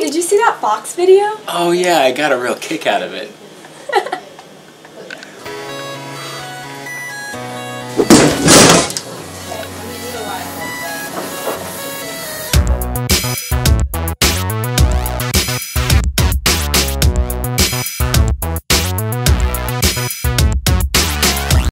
did you see that Fox video? Oh yeah, I got a real kick out of it.